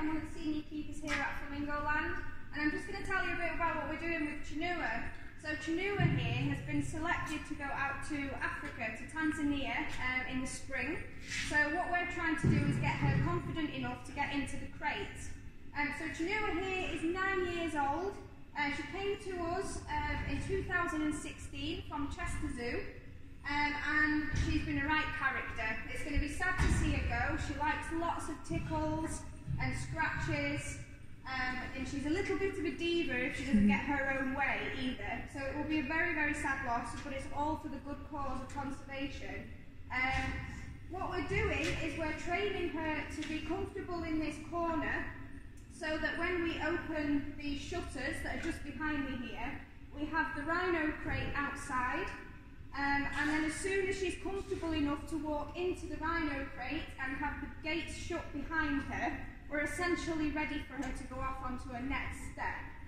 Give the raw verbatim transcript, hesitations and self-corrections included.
I'm one of the senior keepers here at Flamingo Land, and I'm just going to tell you a bit about what we're doing with Chanua. So Chanua here has been selected to go out to Africa, to Tanzania, um, in the spring. So what we're trying to do is get her confident enough to get into the crate. Um, so Chanua here is nine years old. Uh, she came to us um, in two thousand sixteen from Chester Zoo. Um, and she's been a right character. It's going to be sad to see her go. She likes lots of tickles and scratches, um, and she's a little bit of a diva if she doesn't get her own way either. So it will be a very, very sad loss, but it's all for the good cause of conservation. Um, what we're doing is we're training her to be comfortable in this corner, so that when we open the shutters that are just behind me here, we have the rhino crate outside. Um, and then as soon as she's comfortable enough to walk into the rhino crate and have the gates shut behind her, we're essentially ready for her to go off onto her next step.